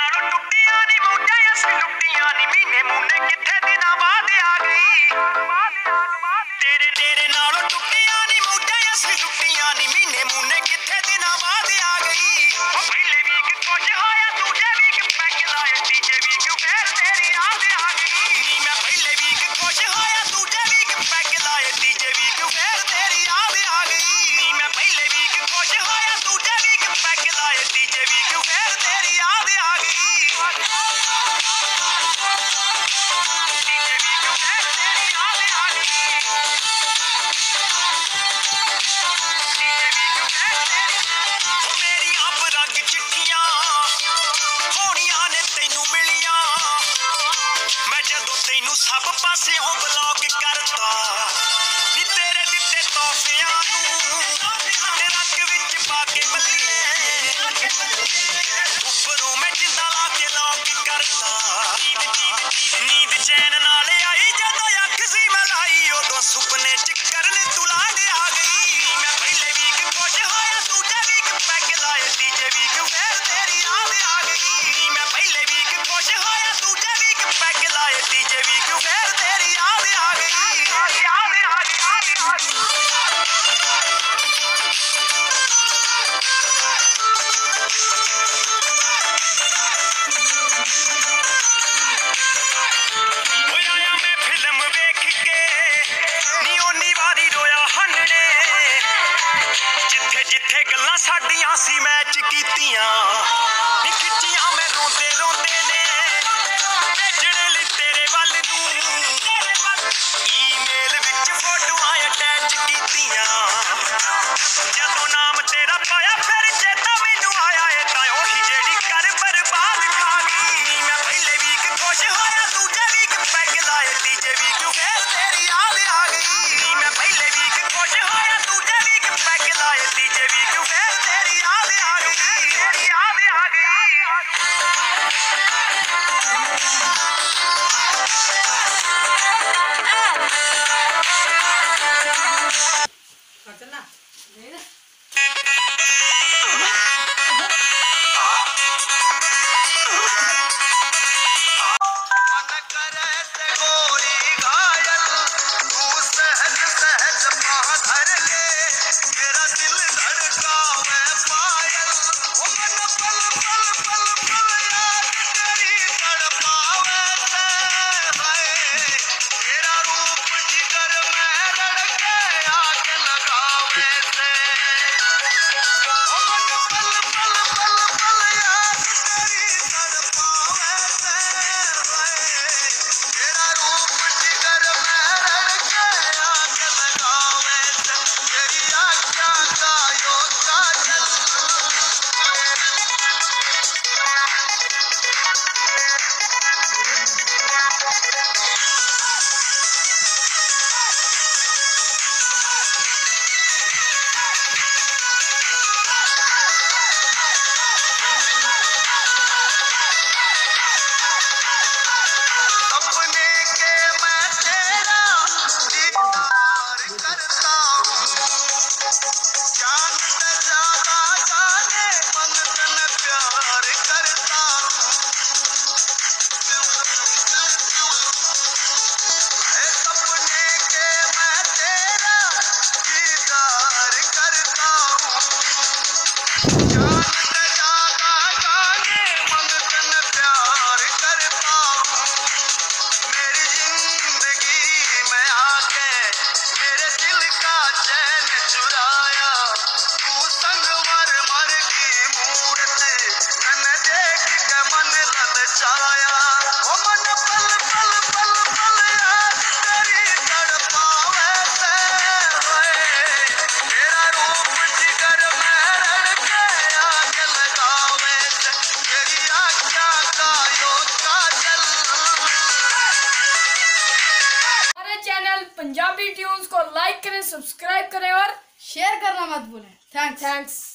नालों टुटियां नी मौजां असीं लुटियां नी महीने मुन्ने किथे दिनां बाद आ गई तेरे तेरे नालों टुटियां नी मौजां असीं लुटियां नी महीने मुन्ने किथे दिनां बाद आ गई पहले वीक कुछ होया दूजे वीक पैग लाए तीजे वीक फिर तेरी याद आ गई नी मैं पहले वीक कुछ होया दूजे वीक पैग लाए तीजे वीक फिर तेरी याद आ गई नी मैं पहले वीक कुछ होया दूजे वीक पैग लाए तीजे वीक फिर तेरी याद आ गई सब पासियों ब्लॉक करता नी तेरे दिते तोहफियां नूं रंग विच पाके बल्लिए उपरों मैं जिंदा ला के लॉक करता नींद चैन नाल आई जदों अख सी मलाई उदों सुपने च करन तू लाड आ गई मैं पहले वीक खुश होया दूजे वीक पैग लाए तीजे वीक फिर तेरी याद आ गई मैं पहले वीक खुश होया दूजे वीक पैग लाए तीजे वीक फिर तेरी याद आ गई याद आ गई जिथे गल्लां साडियां सी मैच कीतियां नी खिच्चियां मैं रोंदे रोंदे ने भेजने लई तेरे वल नूं ईमेल विच फोटोआं अटैच कीतियां जदों नाम तेरा पाया फिर चेता मैनूं आया ए तां ओही जेड़ी कर बर्बाद खा गई नी मैं पहले वीक खुश होया दूजे वीक पैग लाए तीजे वीक फिर तेरी याद आ गई नी मैं पहले वीक खुश होया दूजे वीक पैग लाए तीजे वीक फिर तेरी याद आ गई तेरी याद आ गई चलना पंजाबी ट्यून्स को लाइक करें, सब्सक्राइब करें और शेयर करना मत भूलें। थैंक्स।